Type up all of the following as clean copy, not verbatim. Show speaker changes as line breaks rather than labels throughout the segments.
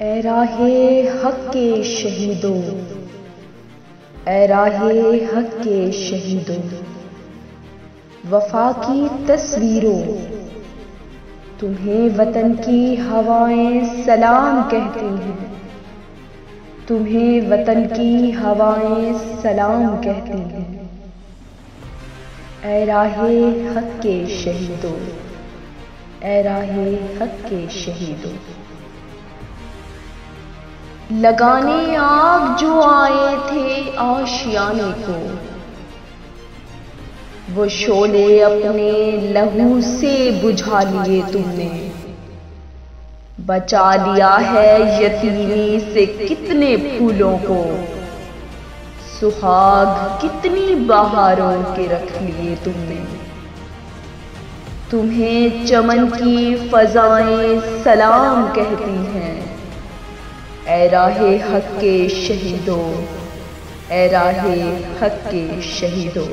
ऐ राहे हक के शहीदों, ऐ राहे हक के शहीदों, वफा की तस्वीरों, तुम्हें वतन की हवाएं सलाम कहती हैं, तुम्हें वतन की हवाएं सलाम कहती हैं। ऐ राहे हक के शहीदों, ऐ राहे हक के शहीदों। लगाने आग जो आए थे आशियाने को, वो शोले अपने लहू से बुझा लिए तुमने। बचा लिया है यतीमी से कितने फूलों को, सुहाग कितनी बहारों के रख लिए तुमने। तुम्हें चमन की फजाएं सलाम कहती हैं। ऐ राहे हक के शहीदों, ऐ राहे हक के शहीदों।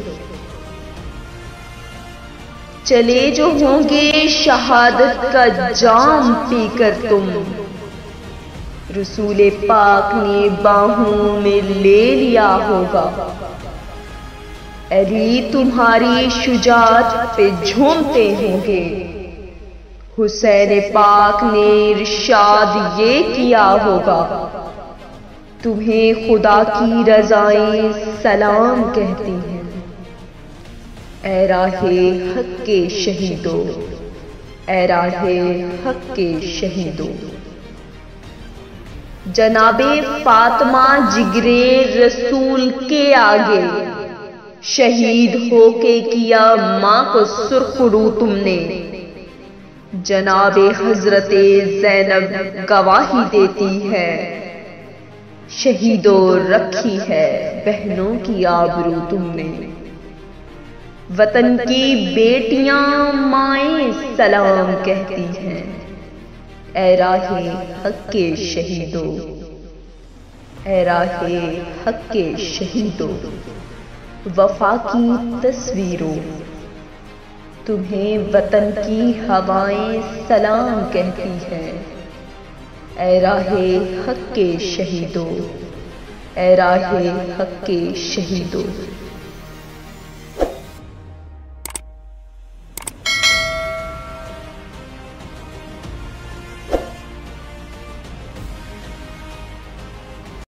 चले जो होंगे शहादत का जाम पीकर तुम, रसूले पाक ने बाहों में ले लिया होगा। अली तुम्हारी शुजाअत पे झूमते होंगे, हुसैन पाक ने इरशाद ये किया होगा। तुम्हें खुदा की रज़ाएं सलाम कहती हैं। ऐ राहे हक के शहीदों, ऐ राहे हक के शहीदों। जनाबे फातिमा जिगरे रसूल के आगे, शहीद होके किया मां को सुर्खरू तुमने। जनाबे हजरते ज़ैनब गवाही देती है, शहीदों रखी है बहनों की आबरू तुमने। वतन की बेटियां माएं सलाम कहती हैं। ऐ राहे हक के शहीदों, ऐ राहे हक के शहीदों। वफा की तस्वीरों, तुम्हें वतन की हवाएं सलाम कहती हैं। ऐ राहे हक के शहीदों, ऐ राहे हक के शहीदों।